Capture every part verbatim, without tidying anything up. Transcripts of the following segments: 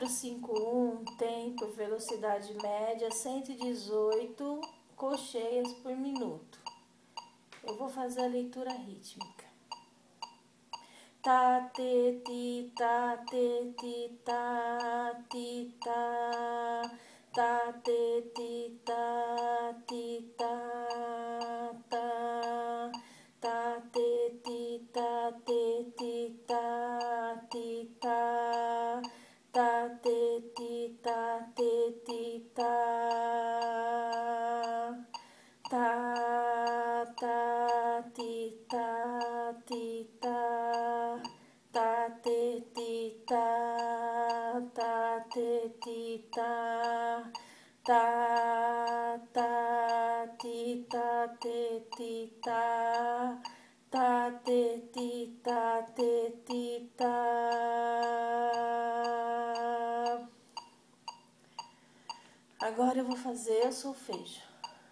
quatro, cinco, um, tempo, velocidade média, cento e dezoito colcheias por minuto. Eu vou fazer a leitura rítmica. Ta, te, ti, ta, te, ti, ta, ti, ta, ta, te, ti, ta, ti, ta, ta, ta, te, ti, ta, te, ti, ta, ti, ta, ta, te, ti, ta, te, ti, ta, ta, ta, ti, ta, ti, ta, ta, te, ti, ta, ta, te, ti, ta, ta, ta, ti, ta, te, ti, ta, ta, te, ti, ta, te, ti, ta. Agora eu vou fazer o solfejo.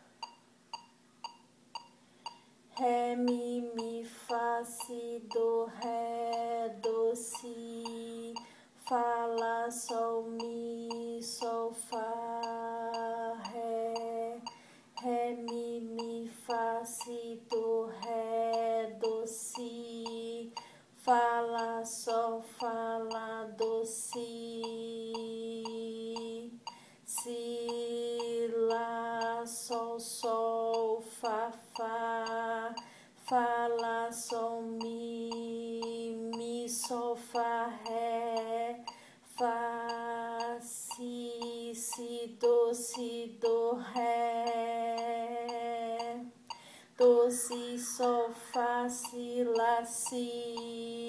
Ré, mi, mi, fá, si, do, ré, do, si, fá, lá, sol, mi, sol, fá, ré, ré, mi, mi, fá, si, do, ré, do, si, fá, lá, sol, fá, lá, do, si, si, lá, sol, sol, fá, fá, fá, lá, sol, mi, mi, sol, fá, ré, fá, si, si, do, si, do, ré, do, si, sol, fá, si, lá, si,